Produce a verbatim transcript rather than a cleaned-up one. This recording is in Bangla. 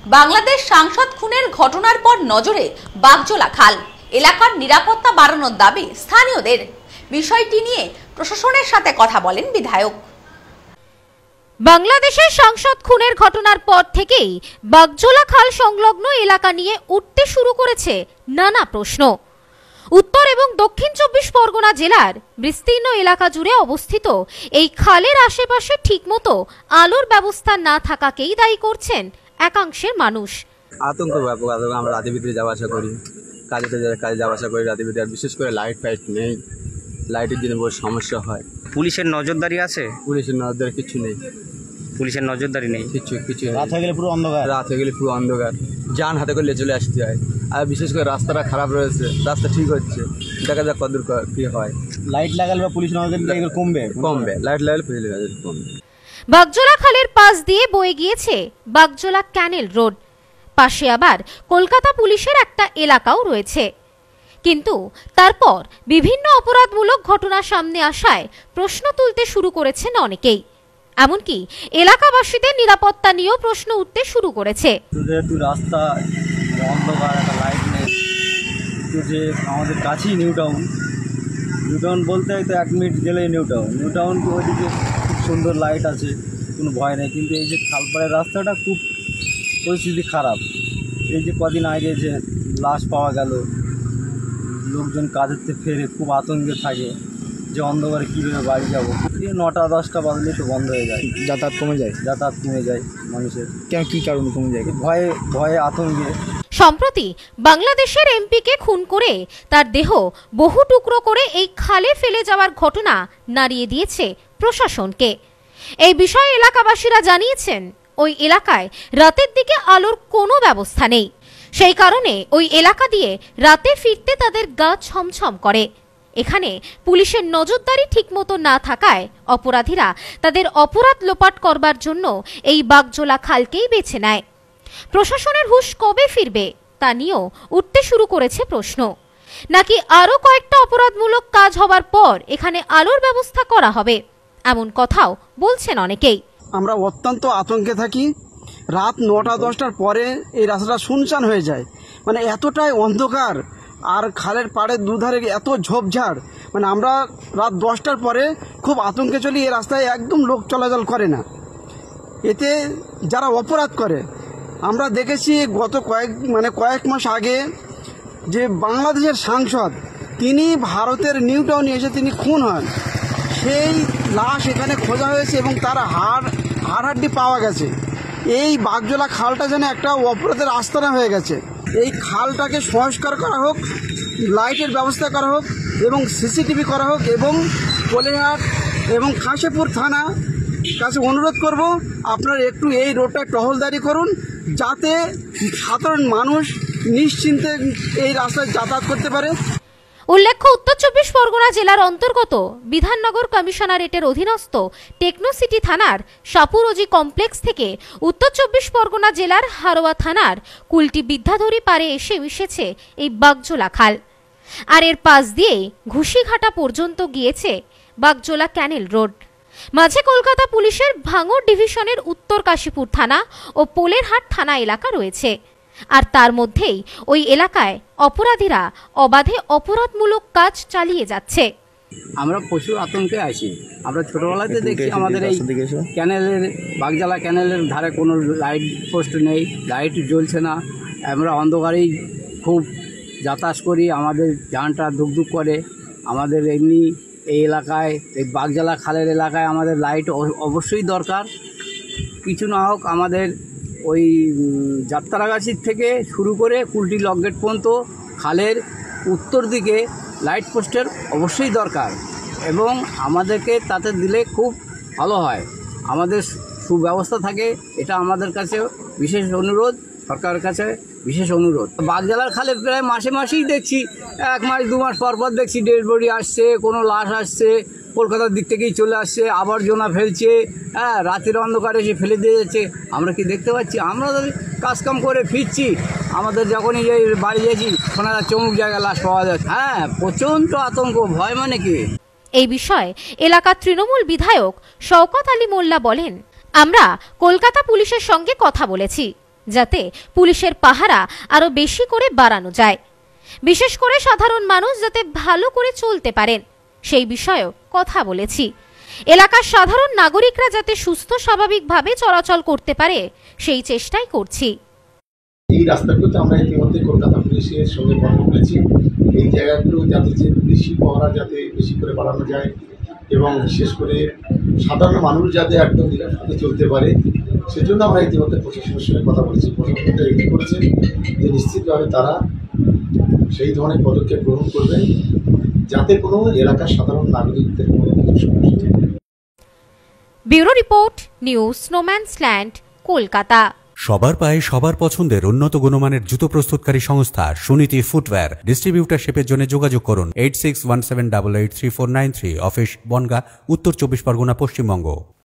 বাংলাদেশ সাংসদ খুনের ঘটনার পর নজরে বাগজোলা খাল এলাকার নিরাপত্তা বাড়ানোর দাবি স্থানীয়দের। বিষয়টি নিয়ে প্রশাসনের সাথে কথা বলেন বিধায়ক। বাংলাদেশের সাংসদ খুনের ঘটনার পর থেকেই বাগজোলা খাল সংলগ্ন এলাকা নিয়ে উঠতে শুরু করেছে নানা প্রশ্ন। উত্তর এবং দক্ষিণ চব্বিশ পরগনা জেলার বিস্তীর্ণ এলাকা জুড়ে অবস্থিত এই খালের আশেপাশে ঠিকমতো আলোর ব্যবস্থা না থাকাকেই দায়ী করছেন একাংশের মানুষ। আতঙ্ক ব্যাপক আতঙ্ক। আমরা রাতের ভিতরে যাওয়া আসা করি, কাজে কাজে যাওয়া আসা করি রাতের ভিতরে, বিশেষ করে লাইট ফাইট নেই, লাইটের জন্য বহু সমস্যা হয়। পুলিশের নজরদারি আছে? পুলিশের নজরদারি কিছু নেই, পুলিশের নজরদারি নেই কিছু কিছু রাত হয়ে গেলে পুরো অন্ধকার, রাত হয়ে গেলে পুরো অন্ধকার, যান হাতে করে চলে আসতে হয়। আর বিশেষ করে রাস্তাটা খারাপ রয়েছে, রাস্তা ঠিক হচ্ছে, দেখা যাক কতদূর কি হয়। লাইট লাগালে বা পুলিশ নজরদারি কমবে কমবে লাইট লাগালে পুলিশ নজরদারি কমবে। বাগজোলা খালের পাশ দিয়ে বয়ে গিয়েছে বাগজোলা ক্যানেল রোড, পাশে আবার কলকাতা পুলিশের একটা এলাকাও রয়েছে। কিন্তু তারপর বিভিন্ন অপরাধমূলক ঘটনা সামনে আসায় প্রশ্ন তুলতে শুরু করেছেন অনেকেই, এমনকি এলাকাবাসীদের নিরাপত্তা নিয়েও প্রশ্ন উঠতে শুরু করেছে। যেহেতু রাস্তা অন্ধকার, একটা লাইট নেই, যে আমাদের কাছেই নিউ টাউন, নিউ টাউন বলতে হয়তো এক মিনিট গেলেই নিউ টাউন, নিউ টাউন ওইদিকে খুব সুন্দর লাইট আছে, কোনো ভয় নেই। কিন্তু এই যে খালপাড়ের রাস্তাটা খুব পরিস্থিতি খারাপ। এই যে কদিন আগে যে লাশ পাওয়া গেল, লোকজন কাজের থেকে ফেরে খুব আতঙ্কে থাকে যে অন্ধকারে কীভাবে বাড়ি যাবো। নটা দশটা বাজলে তো বন্ধ হয়ে যায়, যাতায়াত কমে যায়, যাতায়াত কমে যায় মানুষের। কেন কি কারণে কমে যায়? ভয়ে ভয়ে আতঙ্কে। সম্প্রতি বাংলাদেশের এমপিকে খুন করে তার দেহ বহু টুকরো করে এই খালে ফেলে যাওয়ার ঘটনা নাড়িয়ে দিয়েছে প্রশাসনকে। এই বিষয়ে এলাকাবাসীরা জানিয়েছেন ওই এলাকায় রাতের দিকে আলোর কোনো ব্যবস্থা নেই, সেই কারণে ওই এলাকা দিয়ে রাতে ফিরতে তাদের গা ছমছম করে। এখানে পুলিশের নজরদারি ঠিকমতো না থাকায় অপরাধীরা তাদের অপরাধ লোপাট করবার জন্য এই বাগজোলা খালকেই বেছে নেয়। প্রশাসনের হুঁশ কবে ফিরবে তা নিয়েও উঠতে শুরু করেছে প্রশ্ন। নাকি আরো কয়েকটা অপরাধমূলক কাজ হবার পর এখানে আলোর ব্যবস্থা করা হবে, এমন কথাও বলছেন অনেকেই। আমরা অত্যন্ত আতঙ্কে থাকি। রাত নটা দশটার পরে এই রাস্তাটা শুনশান হয়ে যায়, মানে এতটাই অন্ধকার, আর খালের পাড়ের দুধারে এত ঝোপঝাড়, মানে আমরা রাত দশটার পরে খুব আতঙ্কে চলি। এই রাস্তায় একদম লোক চলাচল করে না। এতে যারা অপরাধ করে, আমরা দেখেছি গত কয়েক মানে কয়েক মাস আগে যে বাংলাদেশের সাংসদ, তিনি ভারতের নিউ টাউনে এসে তিনি খুন হন। সেই লাশ এখানে খোঁজা হয়েছে এবং তার হাড় হাড় হাড্ডি পাওয়া গেছে। এই বাগজোলা খালটা যেন একটা অপরাধের আস্তানা হয়ে গেছে। এই খালটাকে সংস্কার করা হোক, লাইটের ব্যবস্থা করা হোক এবং সিসিটিভি করা হোক, এবং কোলেহাট এবং কাশীপুর থানা কাছে অনুরোধ করব, আপনারা একটু এই রোডটা টহলদারি করুন, যাতে সাধারণ মানুষ নিশ্চিন্তে এই রাস্তায় যাতায়াত করতে পারে। উল্লেখ্য, উত্তর চব্বিশ পরগনা জেলার অন্তর্গত বিধাননগর কমিশনারেটের অধীনস্থ টেকনোসিটি থানার সাপুরজি কমপ্লেক্স থেকে উত্তর চব্বিশ পরগনা জেলার হারোয়া থানার কুলটি বিদ্যাধরী পারে এসে মিশেছে এই বাগজোলা খাল। আর এর পাশ দিয়ে ঘুষিঘাটা পর্যন্ত গিয়েছে বাগজোলা ক্যানেল রোড। মাঝে কলকাতা পুলিশের ভাঙড় ডিভিশনের উত্তর কাশীপুর থানা ও পোলেরহাট থানা এলাকা রয়েছে। আর তার মধ্যেই ওই এলাকায় অপরাধীরা অবাধে অপরাধমূলক কাজ চালিয়ে যাচ্ছে। আমরা প্রচুর আতঙ্কে আছি। আমরা ছোটবেলাতে দেখছি আমাদের এই ক্যানেলের বাগজোলা ক্যানেলের ধারে কোনো লাইট পোস্ট নেই, লাইট জ্বলছে না, আমরা অন্ধকারেই খুব যাতায়াত করি, আমাদের জানটা ধুকধুক করে। আমাদের এমনি এই এলাকায়, এই বাগজোলা খালের এলাকায় আমাদের লাইট অবশ্যই দরকার। কিছু না হোক আমাদের ওই যাত্রাগাছির থেকে শুরু করে কুলটি লকগেট পর্যন্ত খালের উত্তর দিকে লাইট পোস্টের অবশ্যই দরকার, এবং আমাদেরকে তাতে দিলে খুব ভালো হয়, আমাদের সুব্যবস্থা থাকে। এটা আমাদের কাছে বিশেষ অনুরোধ, সরকারের কাছে বিশেষ অনুরোধ। বাগজোলার খালে প্রায় মাসে মাসেই দেখছি, এক মাস দু মাস পর পর দেখছি ডেড বডি আসছে, কোনো লাশ আসছে, কলকাতার দিক থেকেই চলে আসছে, আবর্জনা ফেলছে, হ্যাঁ রাতের অন্ধকারে এসে ফেলে দিয়ে যাচ্ছে। আমরা কি দেখতে পাচ্ছি? আমরা কাজকাম করে ফিরছি, আমাদের যখনই এই বাড়ি যাচ্ছি শোনা যাচ্ছে অমুক জায়গায় লাশ পাওয়া যাচ্ছে। হ্যাঁ, প্রচণ্ড আতঙ্ক, ভয় মানে কি। এই বিষয়ে এলাকার তৃণমূল বিধায়ক শওকত আলী মোল্লা বলেন, আমরা কলকাতা পুলিশের সঙ্গে কথা বলেছি, যাতে পুলিশের পাহারা আরো বেশি করে বাড়ানো যায়, বিশেষ করে সাধারণ মানুষ যাতে ভালো করে চলতে পারেন সেই বিষয়েও কথা বলেছি। এলাকার সাধারণ নাগরিকরা যাতে সুস্থ স্বাভাবিকভাবে চলাচল করতে পারে সেই চেষ্টাই করছি। এই রাস্তাগুলোতে আমরা ইতিমধ্যে কলকাতা পুলিশের সঙ্গে কথা বলেছি, এই জায়গাগুলো যাতে যে পুলিশি পাহারা যাতে বেশি করে বাড়ানো যায় এবং বিশেষ করে সাধারণ মানুষ যাতে একদম নিরাপদে চলতে পারে সেজন্য আমরা ইতিমধ্যে প্রশাসনের সঙ্গে কথা বলেছি। প্রশাসনটা এগ্রি করেছে যে নিশ্চিতভাবে তারা সেই ধরনের পদক্ষেপ গ্রহণ করবেন যাতে কোনো এলাকার সাধারণ নাগরিকদের কোনো কিছু সমস্যা নেই। ব্যুরো রিপোর্ট, নিউজ স্নোম্যান্সল্যান্ড, কলকাতা। সবার পায়ে সবার পছন্দের উন্নত গুণমানের জুতো প্রস্তুতকারী সংস্থা সুনীতি ফুটওয়্যার। ডিস্ট্রিবিউটারশিপের জন্য যোগাযোগ করুন eight six one seven double eight three four nine three. Office Bangaon, উত্তর চব্বিশ পরগনা, পশ্চিমবঙ্গ।